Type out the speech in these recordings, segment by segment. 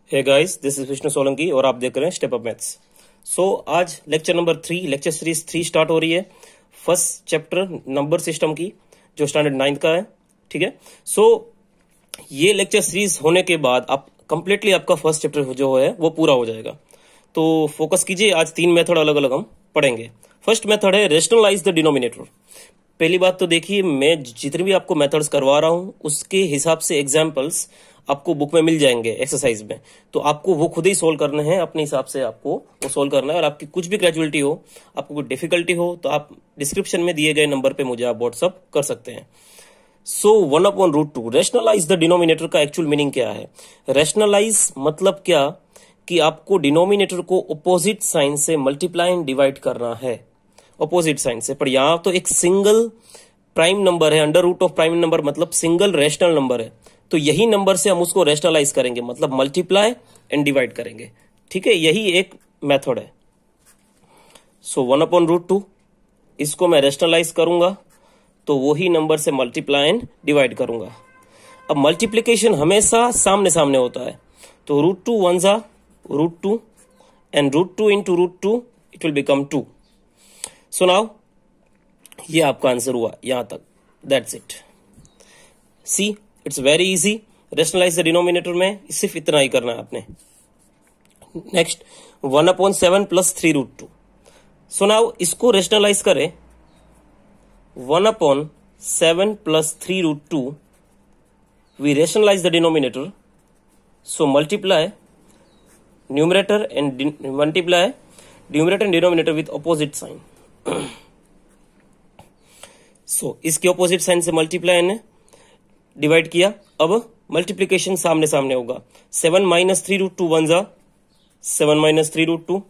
Hey guys, this is Vishnu Solanki और आप देख रहे हैं स्टेप अप मैथ्स। आज lecture number 3 lecture series 3 start हो रही है। फर्स्ट चैप्टर नंबर सिस्टम की जो स्टैंडर्ड 9 का है। ठीक है। ये लेक्चर सीरीज होने के बाद आप कंप्लीटली आपका फर्स्ट चैप्टर जो है वो पूरा हो जाएगा। तो फोकस कीजिए। आज 3 मेथड अलग अलग हम पढ़ेंगे। फर्स्ट मेथड है रेशनलाइज द डिनोमिनेटर। पहली बात तो देखिए, मैं जितने भी आपको मेथड्स करवा रहा हूं उसके हिसाब से एग्जाम्पल्स आपको बुक में मिल जाएंगे एक्सरसाइज में। तो आपको वो खुद ही सोल्व करने हैं, अपने हिसाब से आपको वो सोल्व करना है। और आपकी कुछ भी ग्रेजुअलिटी हो, आपको कोई डिफिकल्टी हो, तो आप डिस्क्रिप्शन में दिए गए नंबर पे मुझे आप व्हाट्सअप कर सकते हैं। 1/√2 रेशनलाइज द डिनोमिनेटर का एक्चुअल मीनिंग क्या है? रेशनलाइज मतलब क्या कि आपको डिनोमिनेटर को अपोजिट साइन से मल्टीप्लाई एंड डिवाइड करना है, अपोजिट साइन से। पर यहां तो एक सिंगल प्राइम नंबर है, under root of prime number मतलब सिंगल रेशनल नंबर है। तो यही नंबर से हम उसको रेशनलाइज करेंगे, मतलब मल्टीप्लाई एंड डिवाइड करेंगे। ठीक है, यही एक मेथड है। 1/√2 इसको मैं रेशनलाइज करूंगा तो वही नंबर से मल्टीप्लाई एंड डिवाइड करूंगा। अब मल्टीप्लीकेशन हमेशा सामने सामने होता है। तो √2 1 √2 and √2 into √2 it will become 2। So now ये आपका आंसर हुआ यहां तक। That's it. See, it's very easy. Rationalise the denominator में सिर्फ इतना ही करना है आपने। नेक्स्ट 1/7 + 3√2। सो नाउ इसको रेशनलाइज करें। 1/7 + 3√2 we rationalize the denominator, so multiply numerator and multiply numerator and denominator with opposite sign। so इसके ऑपोजिट साइन से मल्टीप्लाई ने डिवाइड किया। अब मल्टीप्लीकेशन सामने सामने होगा। 7 - 3√2 1 7 - 3√2।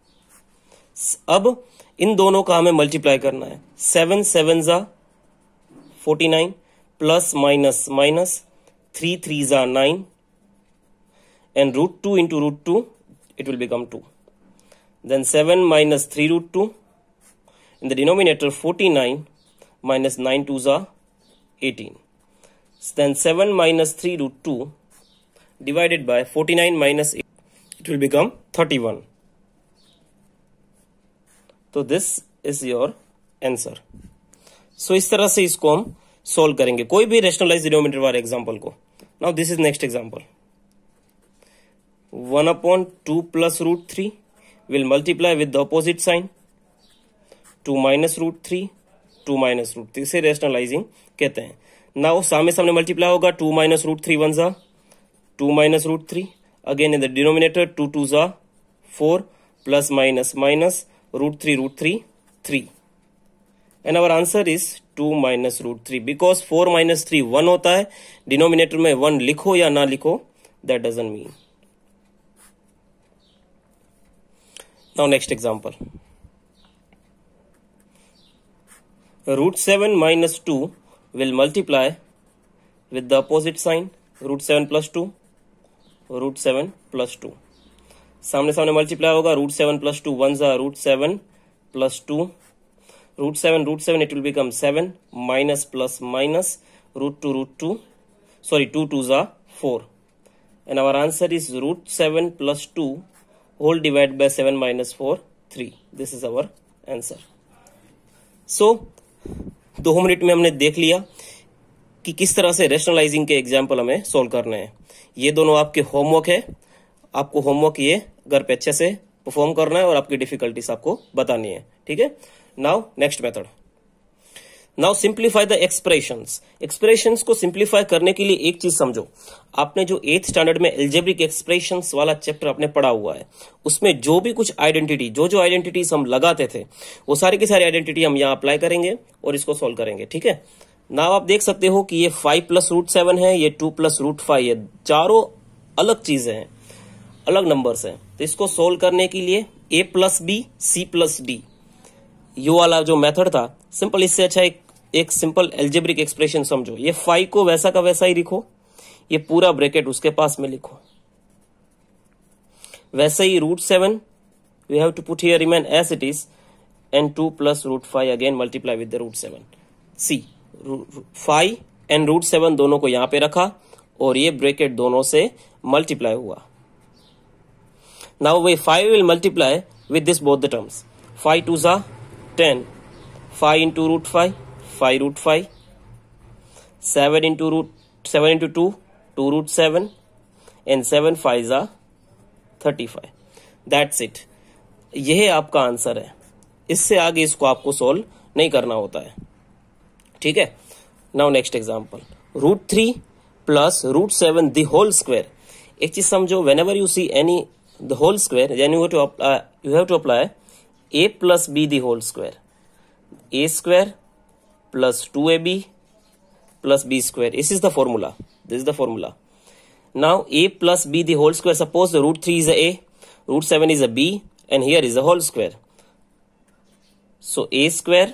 अब इन दोनों का हमें मल्टीप्लाई करना है। 7 7 49 plus minus minus 3 3 9 and √2 into √2 it will become 2. Then 7 - 3√2 in the denominator 49 minus 9 2s are 18. Then 7 - 3√2 divided by 49 minus 8 it will become 31. तो this is your answer. So इस तरह से इसको हम सोल्व करेंगे, कोई भी रेशनलाइज डिनोमिनेटर वाले एग्जांपल को। Now this is next example. 1/2 + √3 will multiply with the opposite sign। 2 - √3 2 - √3 से रेशनलाइजिंग कहते हैं। नाउ सामने सामने मल्टीप्लाई होगा। 2 - √3 1 2 - √3 again in the denominator 2 2s 4 plus minus minus √3 √3 3 and our answer is 2 - √3 because 4 - 3 1 होता है। डिनोमिनेटर में 1 लिखो या ना लिखो, that doesn't mean। Now next example, √7 - 2 will multiply with the opposite sign। √7 + 2 √7 + 2 सामने सामने मल्टीप्लाई होगा। √7 + 2 1 √7 + 2 √7 it will become 7 minus plus minus √2 sorry 2 2s are 4 and our answer is √7 + 2 whole divided by 7 minus 4 3। this is our answer। so 2 minute में हमने देख लिया कि किस तरह से रेशनलाइजिंग के एग्जाम्पल हमें सोल्व करने हैं। ये दोनों आपके होमवर्क है। आपको होमवर्क ये घर पे अच्छे से परफॉर्म करना है और आपकी डिफिकल्टीज आपको बतानी है। ठीक है। Now next method. Now simplify the expressions. Expressions को सिंप्लीफाई करने के लिए एक चीज समझो। आपने जो 8th स्टैंडर्ड में एल्जेब्रिक एक्सप्रेशंस वाला चैप्टर आपने पढ़ा हुआ है, उसमें जो भी कुछ आइडेंटिटी जो आइडेंटिटीज हम लगाते थे वो सारी की सारी आइडेंटिटी हम यहाँ अप्लाई करेंगे और इसको सोल्व करेंगे। ठीक है। नाउ आप देख सकते हो कि ये 5 + √7 है, ये 2 + √5 है। चारों अलग चीजें हैं, अलग नंबर्स हैं। तो इसको सोल्व करने के लिए a + b c + d ये वाला जो मेथड था सिंपल, इससे अच्छा एक सिंपल एल्जेब्रिक एक्सप्रेशन समझो। ये 5 को वैसा का वैसा ही लिखो, ये पूरा ब्रैकेट उसके पास में लिखो। वैसे ही √7 we have to put here remain as it is and 2 + √5 again multiply with the √7। See 5 and √7 दोनों को यहां पे रखा और ये ब्रैकेट दोनों से मल्टीप्लाई हुआ। Now we 5 will multiply with this both the terms. 5 2 जा 10, 5 into root 5, 5 root 5, 7 into 2, 2 root 7, and 7 5 are 35. That's it. यह आपका आंसर है. इससे आगे इसको आपको सोल्व नहीं करना होता है. ठीक है. Now next example, root 3 plus root 7 the whole square. एक चीज समझो, whenever you see any the whole square, then you have to apply a plus b the whole square. A square plus 2ab plus b square. This is the formula. This is the formula. Now a plus b the whole square. Suppose the root 3 is a a, root 7 is a b, and here is a whole square. So a square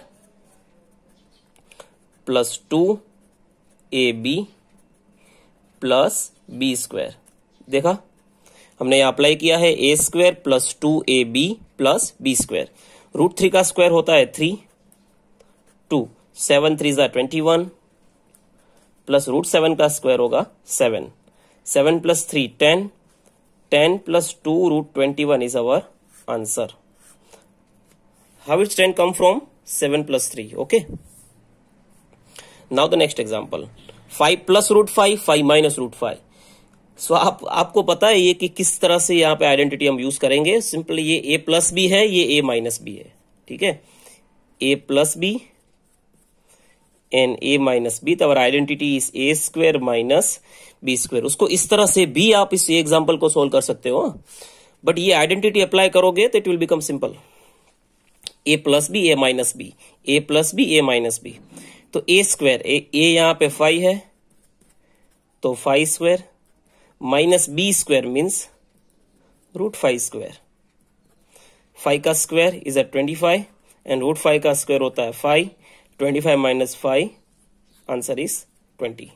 plus 2ab plus b square. देखा, हमने यहाँ apply किया है a square plus 2ab plus b square. Root 3 का square होता है 3, 2, 7 3 जा 21 plus root 7 का स्क्वायर होगा 7, 7 plus 3 10, 10 plus 2 root 21 is our answer. How it's 10 come from 7 plus 3. Okay. Now the next example, 5 plus root 5, 5 minus root 5. So आपको पता है ये कि किस तरह से यहाँ पे आइडेंटिटी हम यूज करेंगे. सिंपली ये a प्लस बी है, ये a माइनस बी है. ठीक है, a plus b and a minus b. तो our identity is a square minus b square. उसको इस तरह से भी आप इस एग्जांपल को सोल्व कर सकते हो, बट ये आइडेंटिटी अप्लाई करोगे तो it will become simple. a plus b, a minus b, a plus b, a minus b. तो a स्क्वायर, a यहाँ पे 5 है तो 5 square minus b square means root 5 square. 5 का स्क्वायर इज 25 एंड रूट 5 का square होता है 5. 25 minus 5, answer is 20.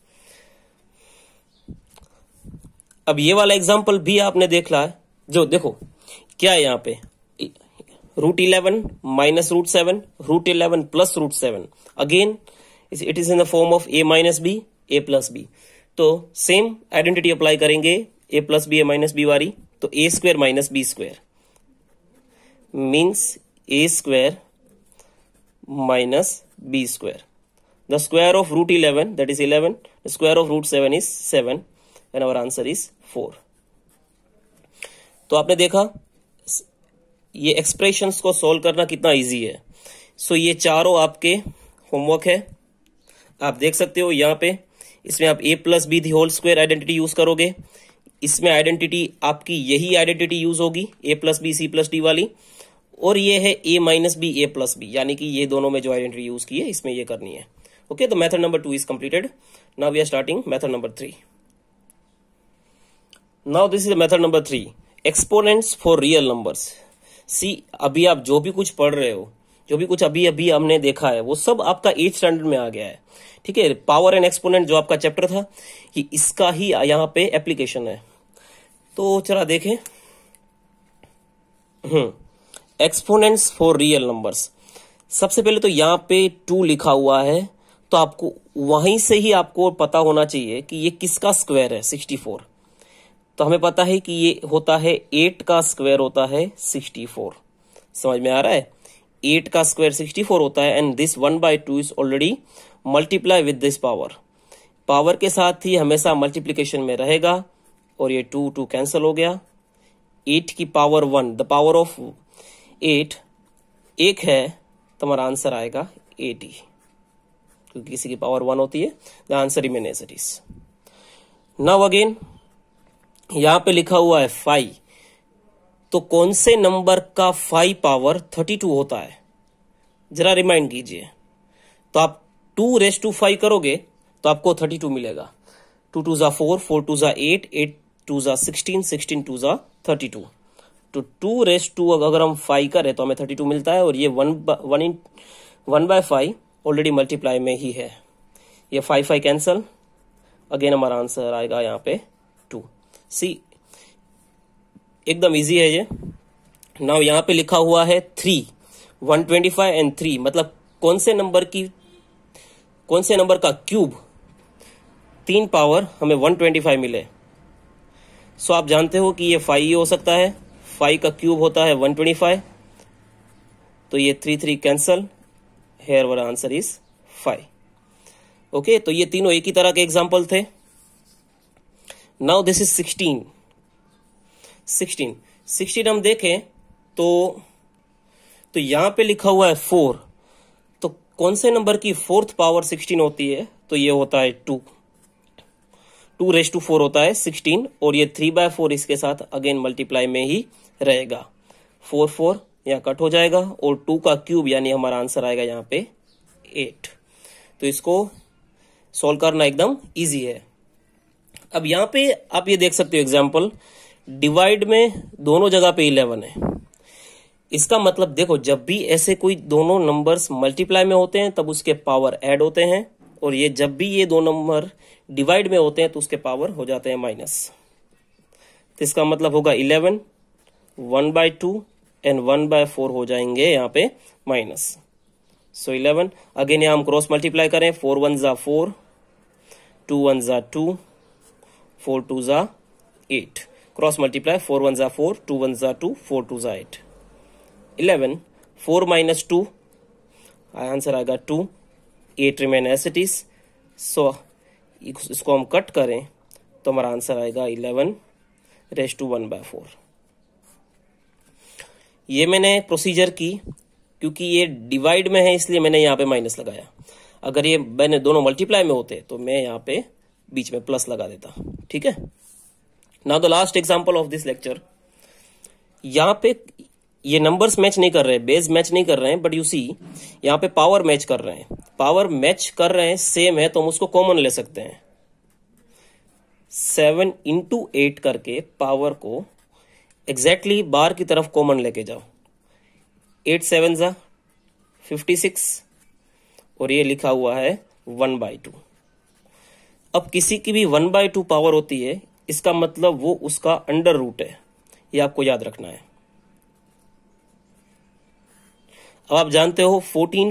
अब ये वाला एग्जांपल भी आपने देखा है. जो देखो क्या है यहाँ पे, root 11 minus root 7, root 11 plus root 7. Again it is in the form of a minus b, a plus b. तो सेम आइडेंटिटी अप्लाई करेंगे a plus b, a minus b वाली. तो a square minus b square means a square minus b square. The square of root 11 that is 11, the square of root 7 is 7 and our answer is 4. तो आपने देखा ये expressions को solve करना कितना easy है. सो ये चारों आपके होमवर्क है. आप देख सकते हो यहाँ पे, इसमें आप a plus b the whole square identity use करोगे. इसमें आइडेंटिटी आपकी यही आइडेंटिटी यूज होगी, a plus b c plus d वाली. और ये है a minus b, a plus b, यानी कि ये दोनों में जो आइडेंटिटी यूज की है इसमें ये करनी है. ओके, तो method number 2 is completed. Now we are starting method number 3. Now this is method number 3, exponents for real numbers. See, अभी आप जो भी कुछ पढ़ रहे हो, जो भी कुछ अभी अभी हमने देखा है, वो सब आपका 8th स्टैंडर्ड में आ गया है. ठीक है, पावर एंड एक्सपोनेंट जो आपका चैप्टर था, कि इसका ही यहाँ पे एप्लीकेशन है. तो चला देखें. Exponents for real numbers. सबसे पहले तो यहाँ पे 2 लिखा हुआ है, तो आपको वहीं से ही आपको पता होना चाहिए कि ये किसका स्क्वायर है, 64. तो हमें पता है कि ये होता है 8 का स्क्वायर होता है 64. समझ में आ रहा है, 8 का स्क्वायर 64 होता है. And this 1/2 is already multiply with this power. Power के साथ ही हमेशा मल्टीप्लीकेशन में रहेगा. और ये 2 कैंसिल हो गया. 8 की पावर 1, द पावर ऑफ 8 1 है, तो हमारा आंसर आएगा 80, क्योंकि किसी की पावर 1 होती है. The answer remain as it is. Now again यहां पे लिखा हुआ है 5. तो कौन से नंबर का 5 पावर 32 होता है, जरा रिमाइंड कीजिए. तो आप 2 रेस टू 5 करोगे तो आपको 32 मिलेगा. 2 2 जा 4, 4 2 जा 8, 8 2 जा 16, 16 2 जा 32. तो 2 रेस टू अगर हम 5 करें तो हमें 32 मिलता है. और ये 1/5 ऑलरेडी मल्टीप्लाई में ही है. ये 5 5 कैंसल. अगेन हमारा आंसर आएगा यहाँ पे 2. सी, एकदम इजी है ये. नाउ यहाँ पे लिखा हुआ है 3, 125 एंड 3. मतलब कौन से नंबर का क्यूब 3 पावर हमें 125 मिले. सो आप जानते हो कि ये 5 ही हो सकता है, 5 का क्यूब होता है 125, तो ये 3 3 cancel, here our answer is 5। Okay, तो ये तीनों एक ही तरह के एग्जाम्पल थे। नाउ दिस इज 16 हम देखें तो यहां पे लिखा हुआ है 4, तो कौन से नंबर की 4th पावर 16 होती है? तो ये होता है 2 रेज़ टू 4 होता है 16, और ये 3/4 इसके साथ अगेन मल्टीप्लाई में ही रहेगा। 4 4 यहाँ कट हो जाएगा, और 2 का क्यूब यानी हमारा आंसर आएगा यहाँ पे 8। तो इसको सॉल्व करना एकदम इजी है। अब यहाँ पे आप ये देख सकते हो एग्जाम्पल, डिवाइड में दोनों जगह पे 11 है। इसका मतलब देखो, जब भी ऐसे कोई दोनों नंबर्स मल्टीप्लाई में होते हैं तब उसके पावर ऐड होते हैं, और ये जब भी ये दो नंबर डिवाइड में होते हैं तो उसके पावर हो जाते हैं माइनस। तो इसका मतलब होगा 11, 1/2 एंड 1/4 हो जाएंगे यहाँ पे माइनस। सो 11 अगेन यहाँ हम क्रॉस मल्टीप्लाई करें, 4 1 जा 4, 2 1 जा 2, 4 2 जा 8। क्रॉस मल्टीप्लाई 4 1 जा 4, 2 1 जा 2, 4 2 जा 8। 11 4 - 2 आंसर आएगा 2, 8 remain as it is. So इसको हम कट करें तो हमारा आंसर आएगा 11 रेज़ टू 1/4। ये मैंने प्रोसीजर की क्योंकि ये डिवाइड में है इसलिए मैंने यहाँ पे माइनस लगाया। अगर ये मैंने दोनों मल्टीप्लाई में होते तो मैं यहाँ पे बीच में प्लस लगा देता। ठीक है, now the last example of this lecture. यहाँ पे ये नंबर्स मैच नहीं कर रहे, बेस मैच नहीं कर रहे हैं, बट यू सी यहाँ पे पावर मैच कर रहे हैं। पावर मैच कर रहे हैं, सेम है, तो हम उसको कॉमन ले सकते हैं। 7 × 8 करके पावर को एग्जैक्टली बार की तरफ कॉमन लेके जाओ। 8 7 जा 56, और ये लिखा हुआ है 1/2। अब किसी की भी 1/2 पावर होती है, इसका मतलब वो उसका अंडर रूट है, ये आपको याद रखना है। अब आप जानते हो 14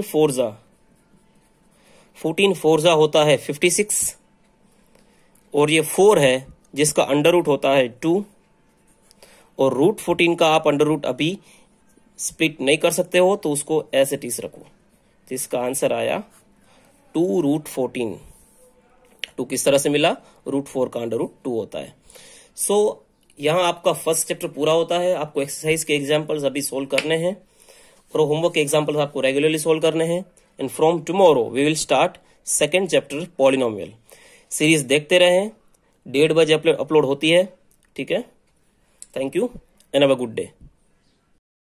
4 जा होता है 56, और ये 4 है जिसका अंडर रूट होता है 2, और रूट 14 का आप अंडर रूट अभी स्प्लिट नहीं कर सकते हो, तो उसको एज इट इज रखो। तो इसका आंसर आया 2√14। 2 किस तरह से मिला? रूट 4 का अंडर रूट 2 होता है। सो यहाँ आपका फर्स्ट चैप्टर पूरा होता है। आपको एक्सरसाइज के एग्जाम्पल्स अभी सोल्व करने हैं, और होमवर्क के एग्जाम्पल्स आपको रेगुलरली सोल्व करने हैं। And from tomorrow we will start second chapter polynomial. Series देखते रहें, 1:30 बजे अपलोड होती है। ठीक है, thank you and have a good day.